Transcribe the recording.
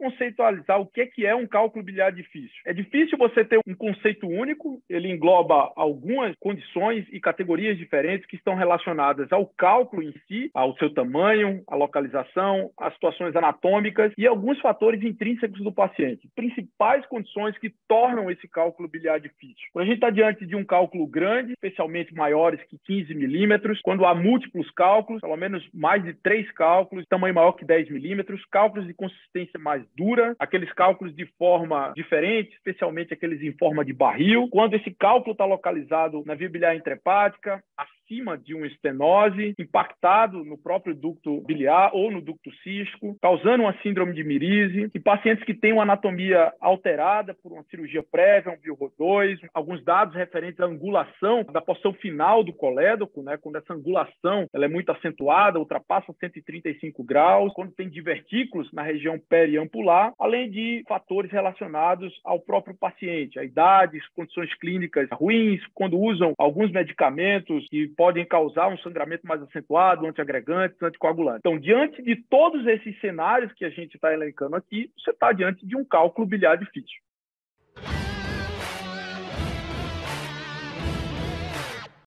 conceitualizar o que é um cálculo biliar difícil. É difícil você ter um conceito único, ele engloba algumas condições e categorias diferentes que estão relacionadas ao cálculo em si, ao seu tamanho, à localização, às situações anatômicas e alguns fatores intrínsecos do paciente. Principais condições que tornam esse cálculo biliar difícil. Quando a gente está diante de um cálculo grande, especialmente maiores que 15 milímetros, quando há múltiplos cálculos, pelo menos mais de 3 cálculos, tamanho maior que 10 milímetros, cálculos de consistência mais dura, aqueles cálculos de forma diferente, especialmente aqueles em forma de barril, quando esse cálculo está localizado na via biliar intrahepática, acima de uma estenose, impactado no próprio ducto biliar ou no ducto cístico, causando uma síndrome de Mirise, e pacientes que têm uma anatomia alterada por uma cirurgia prévia, um BioRO2, alguns dados referentes à angulação da porção final do colédoco, né, quando essa angulação ela é muito acentuada, ultrapassa 135 graus, quando tem divertículos na região periampular, além de fatores relacionados ao próprio paciente, a idade, condições clínicas ruins, quando usam alguns medicamentos que podem causar um sangramento mais acentuado, antiagregantes, anticoagulantes. Então, diante de todos esses cenários que a gente está elencando aqui, você está diante de um cálculo biliar difícil.